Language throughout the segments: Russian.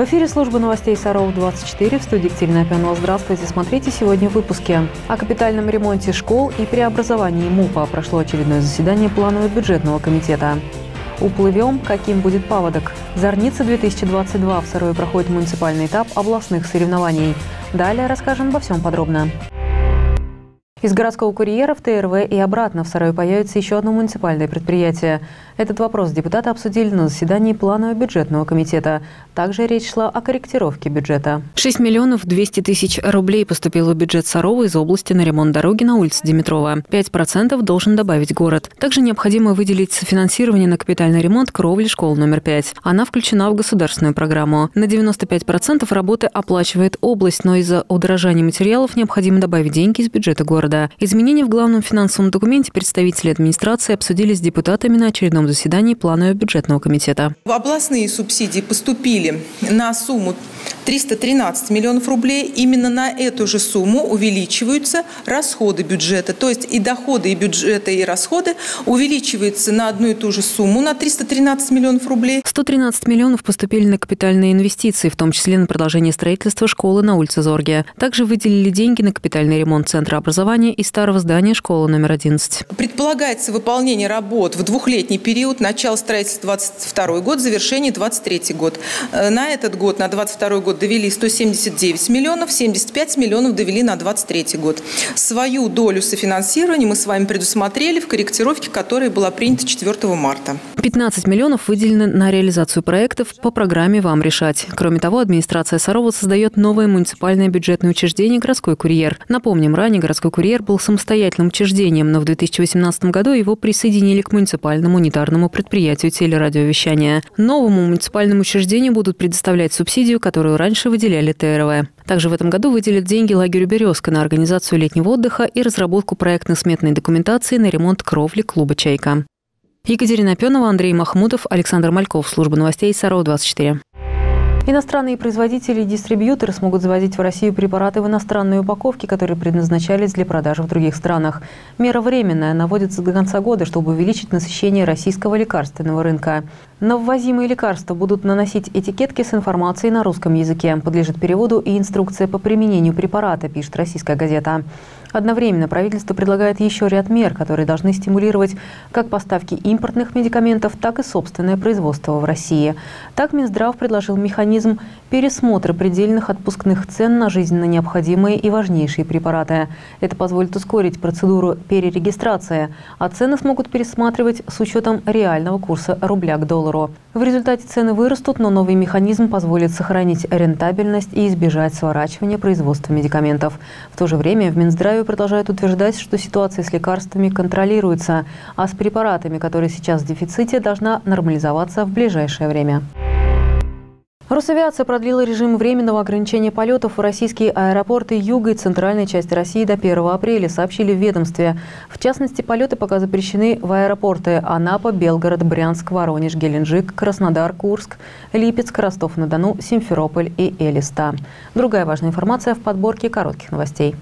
В эфире служба новостей Саров-24, в студии Екатерина Опенова. Здравствуйте, смотрите сегодня в выпуске. О капитальном ремонте школ и преобразовании МУПа прошло очередное заседание планово-бюджетного комитета. Уплывем, каким будет паводок. Зорница-2022 в Сарове проходит муниципальный этап областных соревнований. Далее расскажем обо всем подробно. Из городского курьера в ТРВ и обратно в Сарове появится еще одно муниципальное предприятие. Этот вопрос депутаты обсудили на заседании планово-бюджетного комитета. Также речь шла о корректировке бюджета. 6 миллионов 200 тысяч рублей поступило в бюджет Сарова из области на ремонт дороги на улице Димитрова. 5% должен добавить город. Также необходимо выделить софинансирование на капитальный ремонт кровли школы номер 5. Она включена в государственную программу. На 95% работы оплачивает область, но из-за удорожания материалов необходимо добавить деньги из бюджета города. Изменения в главном финансовом документе представители администрации обсудили с депутатами на очередном заседании планово-бюджетного комитета. Областные субсидии поступили на сумму 313 миллионов рублей. Именно на эту же сумму увеличиваются расходы бюджета. То есть и доходы, и бюджета, и расходы увеличиваются на одну и ту же сумму, на 313 миллионов рублей. 113 миллионов поступили на капитальные инвестиции, в том числе на продолжение строительства школы на улице Зорге. Также выделили деньги на капитальный ремонт Центра образования и старого здания школы номер 11. Предполагается выполнение работ в двухлетний период, начало строительства 22 год, завершение 23 год. На этот год, на 22 год довели 179 миллионов, 75 миллионов довели на 23 год. Свою долю софинансирования мы с вами предусмотрели в корректировке, которая была принята 4 марта. 15 миллионов выделены на реализацию проектов по программе «Вам решать». Кроме того, администрация Сарова создает новое муниципальное бюджетное учреждение «Городской курьер». Напомним, ранее «Городской курьер» был самостоятельным учреждением, но в 2018 году его присоединили к муниципальному унитарному предприятию телерадиовещания. Новому муниципальному учреждению будут предоставлять субсидию, которую раньше выделяли ТРВ. Также в этом году выделят деньги лагерю «Березка» на организацию летнего отдыха и разработку проектно-сметной документации на ремонт кровли клуба «Чайка». Екатерина Опенова, Андрей Махмутов, Александр Мальков. Служба новостей Саров-24. Иностранные производители и дистрибьюторы смогут завозить в Россию препараты в иностранной упаковке, которые предназначались для продажи в других странах. Мера временная, она вводится до конца года, чтобы увеличить насыщение российского лекарственного рынка. На ввозимые лекарства будут наносить этикетки с информацией на русском языке. Подлежит переводу и инструкция по применению препарата, пишет «Российская газета». Одновременно правительство предлагает еще ряд мер, которые должны стимулировать как поставки импортных медикаментов, так и собственное производство в России. Так Минздрав предложил механизм пересмотра предельных отпускных цен на жизненно необходимые и важнейшие препараты. Это позволит ускорить процедуру перерегистрации, а цены смогут пересматривать с учетом реального курса рубля к доллару. В результате цены вырастут, но новый механизм позволит сохранить рентабельность и избежать сворачивания производства медикаментов. В то же время в Минздраве продолжают утверждать, что ситуация с лекарствами контролируется, а с препаратами, которые сейчас в дефиците, должна нормализоваться в ближайшее время. Росавиация продлила режим временного ограничения полетов в российские аэропорты юга и центральной части России до 1 апреля, сообщили в ведомстве. В частности, полеты пока запрещены в аэропорты Анапа, Белгород, Брянск, Воронеж, Геленджик, Краснодар, Курск, Липецк, Ростов-на-Дону, Симферополь и Элиста. Другая важная информация в подборке коротких новостей.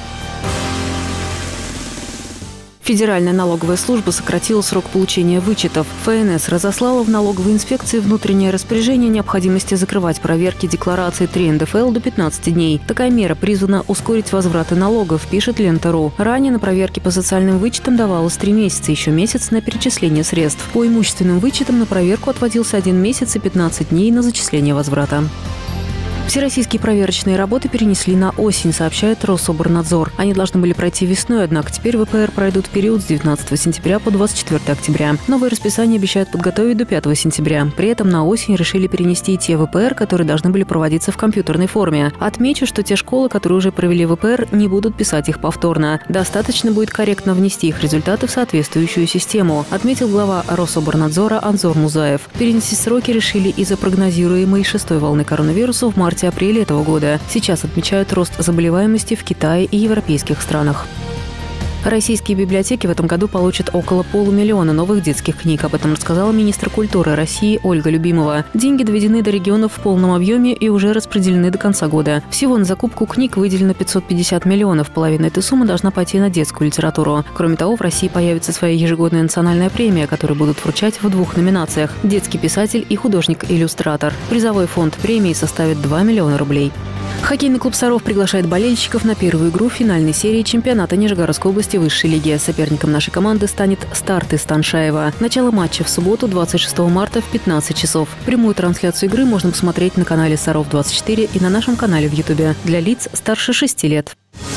Федеральная налоговая служба сократила срок получения вычетов. ФНС разослала в налоговой инспекции внутреннее распоряжение о необходимости закрывать проверки декларации 3 НДФЛ до 15 дней. Такая мера призвана ускорить возвраты налогов, пишет Лента.ру. Ранее на проверки по социальным вычетам давалось 3 месяца, еще месяц на перечисление средств. По имущественным вычетам на проверку отводился 1 месяц и 15 дней на зачисление возврата. Всероссийские проверочные работы перенесли на осень, сообщает Рособорнадзор. Они должны были пройти весной, однако теперь ВПР пройдут в период с 19 сентября по 24 октября. Новое расписание обещают подготовить до 5 сентября. При этом на осень решили перенести и те ВПР, которые должны были проводиться в компьютерной форме. Отмечу, что те школы, которые уже провели ВПР, не будут писать их повторно. Достаточно будет корректно внести их результаты в соответствующую систему, отметил глава Рособорнадзора Анзор Музаев. Перенести сроки решили из-за прогнозируемой 6-й волны коронавируса в марте-апреле этого года. Сейчас отмечают рост заболеваемости в Китае и европейских странах. Российские библиотеки в этом году получат около 500 000 новых детских книг. Об этом рассказала министр культуры России Ольга Любимова. Деньги доведены до регионов в полном объеме и уже распределены до конца года. Всего на закупку книг выделено 550 миллионов. Половина этой суммы должна пойти на детскую литературу. Кроме того, в России появится своя ежегодная национальная премия, которую будут вручать в 2 номинациях – детский писатель и художник-иллюстратор. Призовой фонд премии составит 2 миллиона рублей. Хоккейный клуб «Саров» приглашает болельщиков на первую игру финальной серии чемпионата Нижегородской области высшей лиги. Соперником нашей команды станет «Старт» из Таншаева. Начало матча в субботу, 26 марта в 15 часов. Прямую трансляцию игры можно посмотреть на канале «Саров-24» и на нашем канале в Ютубе для лиц старше 6 лет.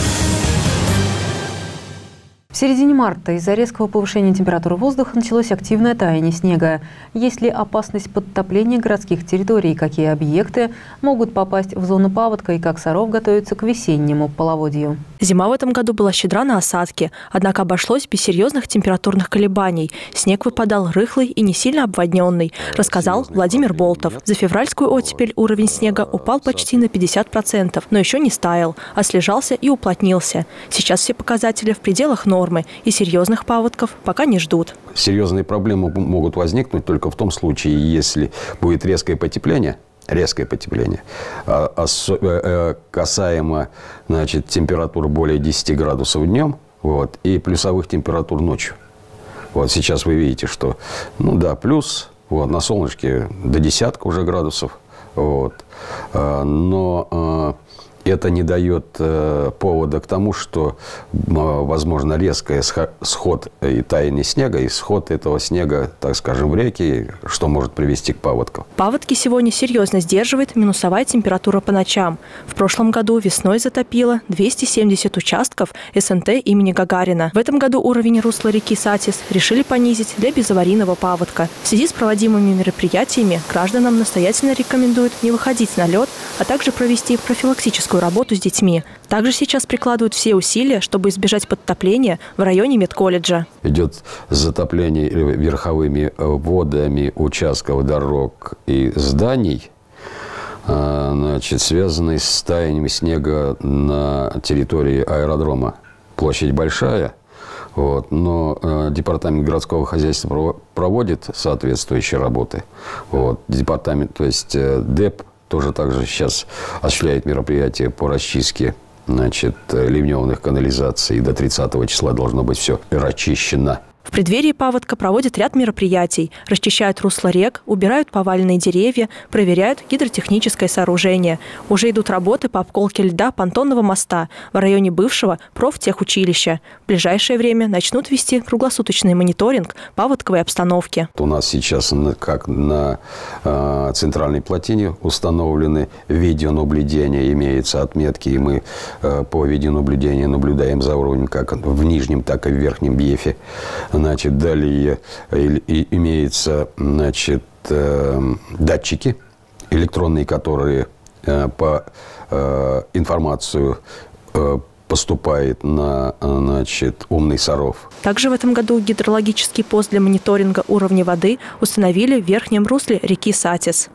В середине марта из-за резкого повышения температуры воздуха началось активное таяние снега. Есть ли опасность подтопления городских территорий? Какие объекты могут попасть в зону паводка и как Саров готовится к весеннему половодью? Зима в этом году была щедра на осадки, однако обошлось без серьезных температурных колебаний. Снег выпадал рыхлый и не сильно обводненный, рассказал Владимир Болтов. За февральскую оттепель уровень снега упал почти на 50%, но еще не стаял, а слежался и уплотнился. Сейчас все показатели в пределах нормы, и серьезных паводков пока не ждут. Серьезные проблемы могут возникнуть только в том случае, если будет резкое потепление, касаемо, температур более 10 градусов днем, и плюсовых температур ночью. Сейчас вы видите, что, плюс, на солнышке до десятка уже градусов, но это не дает повода к тому, что возможно резкий сход и таяние снега, и сход этого снега, так скажем, в реки, что может привести к паводкам. Паводки сегодня серьезно сдерживает минусовая температура по ночам. В прошлом году весной затопило 270 участков СНТ имени Гагарина. В этом году уровень русла реки Сатис решили понизить для безаварийного паводка. В связи с проводимыми мероприятиями гражданам настоятельно рекомендуют не выходить на лед, а также провести профилактическую работу с детьми. Также сейчас прикладывают все усилия, чтобы избежать подтопления в районе медколледжа. Идет затопление верховыми водами участков дорог и зданий, связанные с таянием снега на территории аэродрома. Площадь большая, но департамент городского хозяйства проводит соответствующие работы. Департамент, то есть ДЭП, тоже также сейчас осуществляет мероприятия по расчистке ливневых канализаций. До 30 числа должно быть все расчищено. В преддверии паводка проводят ряд мероприятий. Расчищают русла рек, убирают поваленные деревья, проверяют гидротехническое сооружение. Уже идут работы по обколке льда понтонного моста в районе бывшего профтехучилища. В ближайшее время начнут вести круглосуточный мониторинг паводковой обстановки. У нас сейчас, как на центральной плотине, установлены видеонаблюдения, имеются отметки, и мы по видеонаблюдению наблюдаем за уровнем как в нижнем, так и в верхнем рельефе. Далее имеются датчики электронные, которые по информацию поступает на умный Саров. Также в этом году гидрологический пост для мониторинга уровня воды установили в верхнем русле реки Сатис.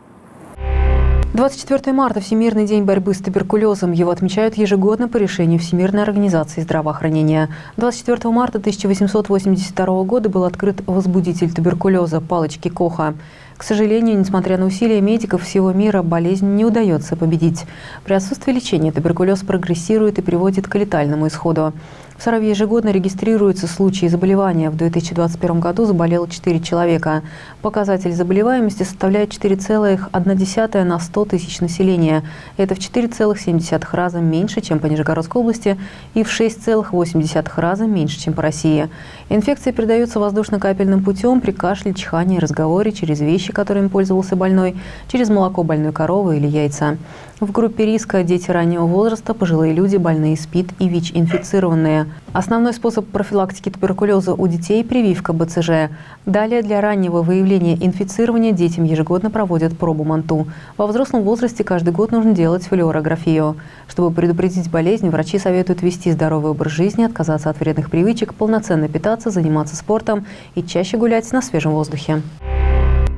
24 марта – Всемирный день борьбы с туберкулезом. Его отмечают ежегодно по решению Всемирной организации здравоохранения. 24 марта 1882 года был открыт возбудитель туберкулеза – палочки Коха. К сожалению, несмотря на усилия медиков всего мира, болезнь не удается победить. При отсутствии лечения туберкулез прогрессирует и приводит к летальному исходу. В Сарове ежегодно регистрируются случаи заболевания. В 2021 году заболело 4 человека. Показатель заболеваемости составляет 4,1 на 100 тысяч населения. Это в 4,7 раза меньше, чем по Нижегородской области, и в 6,8 раза меньше, чем по России. Инфекция передается воздушно-капельным путем при кашле, чихании, разговоре, через вещи, которыми пользовался больной, через молоко больной коровы или яйца. В группе риска дети раннего возраста, пожилые люди, больные СПИД и ВИЧ-инфицированные. Основной способ профилактики туберкулеза у детей – прививка БЦЖ. Далее для раннего выявления инфицирования детям ежегодно проводят пробу МАНТУ. Во взрослом возрасте каждый год нужно делать флюорографию. Чтобы предупредить болезнь, врачи советуют вести здоровый образ жизни, отказаться от вредных привычек, полноценно питаться, заниматься спортом и чаще гулять на свежем воздухе.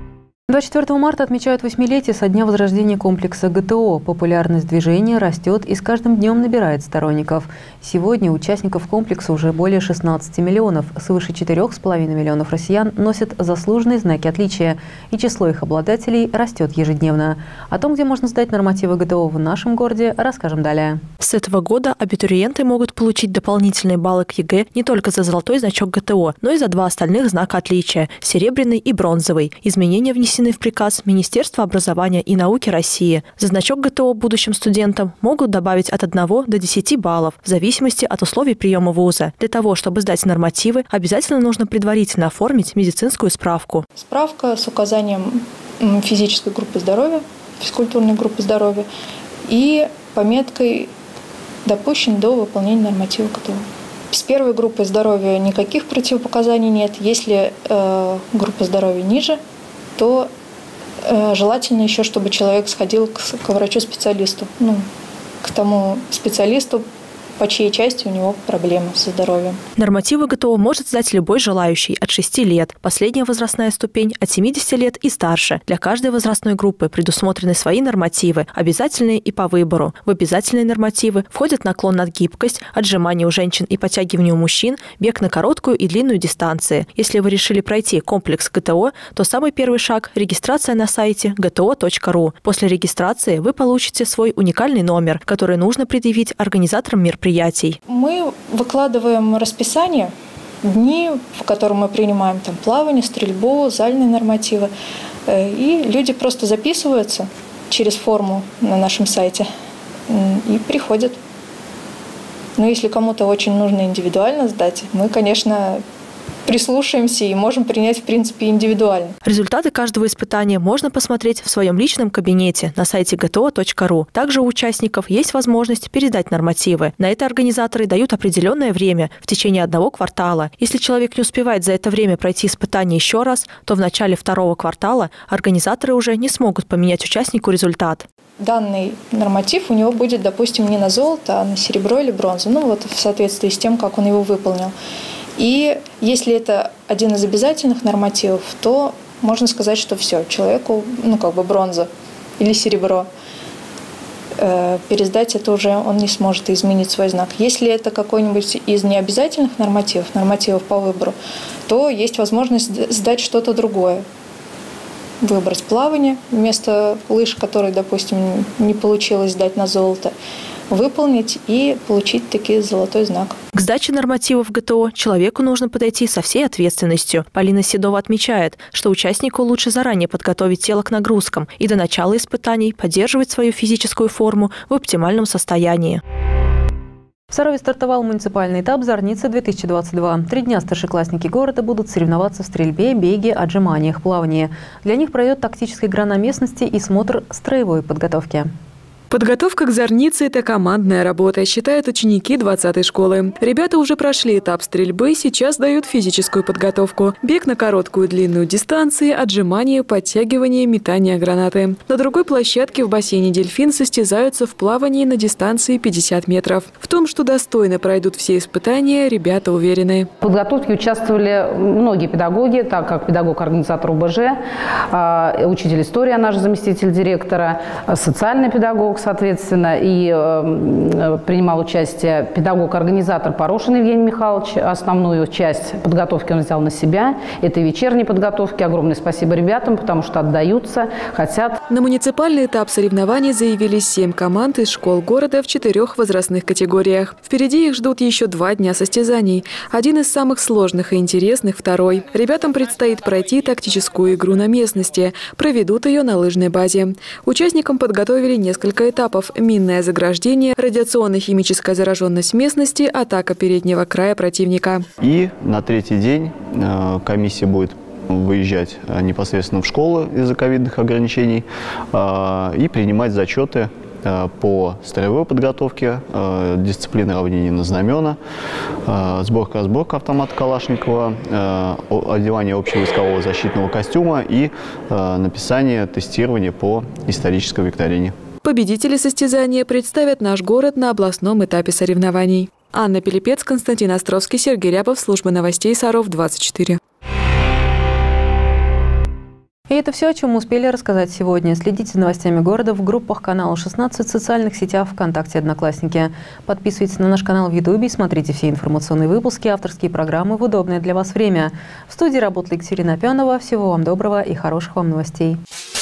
24 марта отмечают 8-летие со дня возрождения комплекса ГТО. Популярность движения растет и с каждым днем набирает сторонников. Сегодня участников комплекса уже более 16 миллионов. Свыше 4,5 миллионов россиян носят заслуженные знаки отличия. И число их обладателей растет ежедневно. О том, где можно сдать нормативы ГТО в нашем городе, расскажем далее. С этого года абитуриенты могут получить дополнительные баллы к ЕГЭ не только за золотой значок ГТО, но и за 2 остальных знака отличия – серебряный и бронзовый. Изменения внесены в приказ Министерства образования и науки России. За значок ГТО будущим студентам могут добавить от 1 до 10 баллов в зависимости от условий приема вуза. Для того, чтобы сдать нормативы, обязательно нужно предварительно оформить медицинскую справку. Справка с указанием физической группы здоровья, физкультурной группы здоровья и пометкой «Допущен до выполнения норматива ГТО». С первой группой здоровья никаких противопоказаний нет. Если группа здоровья ниже, то желательно еще, чтобы человек сходил к врачу-специалисту, к тому специалисту, по чьей части у него проблемы со здоровьем. Нормативы ГТО может сдать любой желающий от 6 лет. Последняя возрастная ступень от 70 лет и старше. Для каждой возрастной группы предусмотрены свои нормативы, обязательные и по выбору. В обязательные нормативы входят наклон над гибкость, отжимание у женщин и подтягивание у мужчин, бег на короткую и длинную дистанции. Если вы решили пройти комплекс ГТО, то самый первый шаг – регистрация на сайте gto.ru. После регистрации вы получите свой уникальный номер, который нужно предъявить организаторам мероприятий. Мы выкладываем расписание, дни, в котором мы принимаем плавание, стрельбу, зальные нормативы. И люди просто записываются через форму на нашем сайте и приходят. Но если кому-то очень нужно индивидуально сдать, мы, конечно, прислушаемся и можем принять, в принципе, индивидуально. Результаты каждого испытания можно посмотреть в своем личном кабинете на сайте gto.ru. Также у участников есть возможность передать нормативы. На это организаторы дают определенное время в течение 1 квартала. Если человек не успевает за это время пройти испытание еще раз, то в начале 2 квартала организаторы уже не смогут поменять участнику результат. Данный норматив у него будет, допустим, не на золото, а на серебро или бронзу. В соответствии с тем, как он его выполнил. И если это один из обязательных нормативов, то можно сказать, что все, человеку, бронза или серебро. Пересдать это уже он не сможет изменить свой знак. Если это какой-нибудь из необязательных нормативов по выбору, то есть возможность сдать что-то другое. Выбрать плавание вместо лыж, которые, допустим, не получилось сдать на золото, выполнить и получить таки золотой знак. К сдаче нормативов ГТО человеку нужно подойти со всей ответственностью. Полина Седова отмечает, что участнику лучше заранее подготовить тело к нагрузкам и до начала испытаний поддерживать свою физическую форму в оптимальном состоянии. В Сарове стартовал муниципальный этап «Зорница-2022». 3 дня старшеклассники города будут соревноваться в стрельбе, беге, отжиманиях, плавании. Для них пройдет тактическая игра на местности и смотр строевой подготовки. Подготовка к «Зорнице» – это командная работа, считают ученики 20-й школы. Ребята уже прошли этап стрельбы, сейчас дают физическую подготовку. Бег на короткую и длинную дистанции, отжимания, подтягивание, метание гранаты. На другой площадке в бассейне «Дельфин» состязаются в плавании на дистанции 50 метров. В том, что достойно пройдут все испытания, ребята уверены. В подготовке участвовали многие педагоги, так как педагог-организатор УБЖ, учитель истории, наш заместитель директора, социальный педагог, соответственно, и принимал участие педагог-организатор Порошин Евгений Михайлович. Основную часть подготовки он взял на себя. Это и вечерней подготовки. Огромное спасибо ребятам, потому что отдаются, хотят. На муниципальный этап соревнований заявились 7 команд из школ города в 4 возрастных категориях. Впереди их ждут еще 2 дня состязаний. Один из самых сложных и интересных – второй. Ребятам предстоит пройти тактическую игру на местности. Проведут ее на лыжной базе. Участникам подготовили несколько этапов: минное заграждение, радиационно-химическая зараженность местности, атака переднего края противника. И на 3-й день комиссия будет выезжать непосредственно в школы из-за ковидных ограничений и принимать зачеты по строевой подготовке, дисциплины равнения на знамена, сборка-разборка автомата Калашникова, одевание общевойскового защитного костюма и написание тестирования по исторической викторине. Победители состязания представят наш город на областном этапе соревнований. Анна Пилипец, Константин Островский, Сергей Рябов, служба новостей Саров 24. И это все, о чем мы успели рассказать сегодня. Следите за новостями города в группах канала 16, в социальных сетях ВКонтакте, Одноклассники. Подписывайтесь на наш канал в Ютубе и смотрите все информационные выпуски, авторские программы в удобное для вас время. В студии работала Екатерина Пенова. Всего вам доброго и хороших вам новостей.